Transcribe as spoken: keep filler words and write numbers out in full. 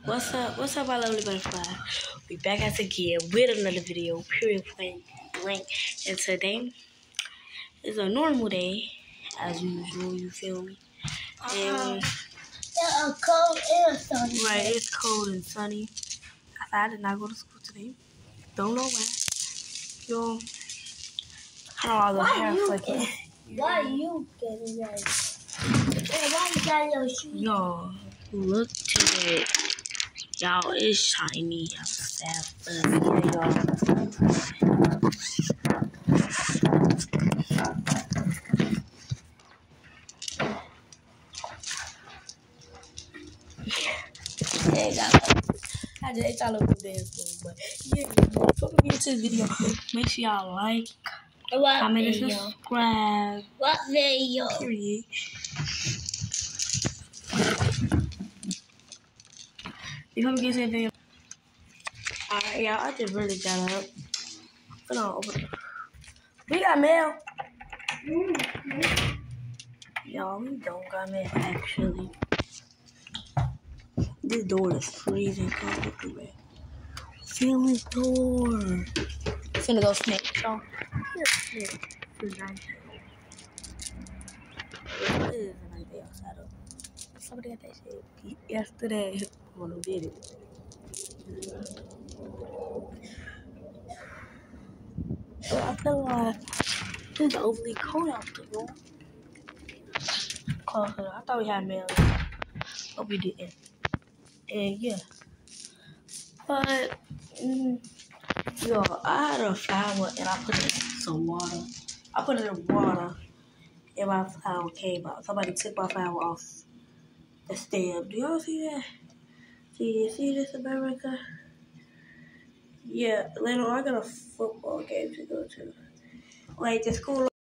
What's up? What's up, my lovely butterfly? We back at it again with another video, period point blank. And today is a normal day, as usual, you feel me? And uh, it's cold and sunny. Right, it's cold and sunny. I did not go to school today. Don't know why. Yo, I don't know, Why hair you flicking. get, Why you getting that? Hey, why you got your shoes? Yo, look to it. Y'all, it's shiny. I'm sad for it, y'all. Hey, guys. I just ate y'all a little dance for, but yeah, before we get into this video, make sure y'all like, What comment, video? and subscribe. What video? Period. Before we get into the video, alright, y'all, I just really got up. Hold on, open it. We got mail. Mm-hmm. Y'all, we don't got mail, actually. This door is freezing. Come look through it. Feel this door. I'm finna go snake, y'all. Here, here. It's nice. It is a nice day outside of. Somebody got that shit yesterday. One who did it. So I feel like it's overly cold out the door. Closer. I thought we had mail, but we didn't. And yeah. But, mm, yo, I had a flower and I put it in some water. I put it in water and my flower came out. Somebody took my flower off the stem. Do y'all see that? See, you see this, America? Yeah, later on I got a football game to go to. Like, the school